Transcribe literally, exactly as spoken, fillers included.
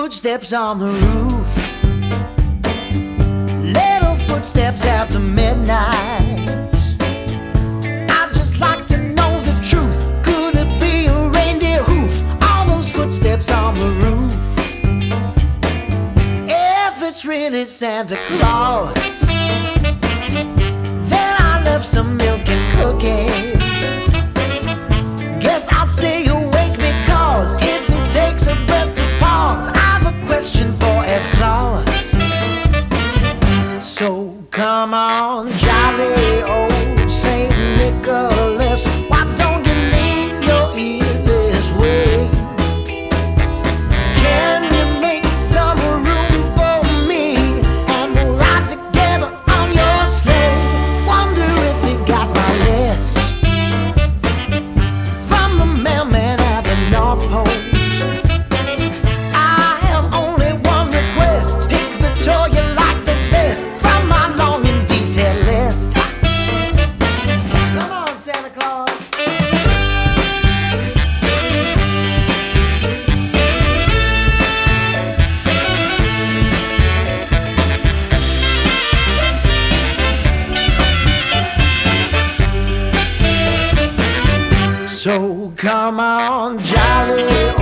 footsteps on the roof, little footsteps after midnight. I'd just like to know the truth. Could it be a reindeer hoof? All those footsteps on the roof. If it's really Santa Claus, then I left some milk and cookies. Guess I'll stay awake because if it takes a breath to pause, I've a question for S. Claus. So come on, jolly old Saint Nicholas, why don't you lean your ear this way? Can you make some room for me, and we'll ride together on your sleigh? Wonder if you got my list from the mailman at the North Pole. I have only one request: pick the toy you like the best from my long and detailed list. Come on, Santa Claus. So come on, jolly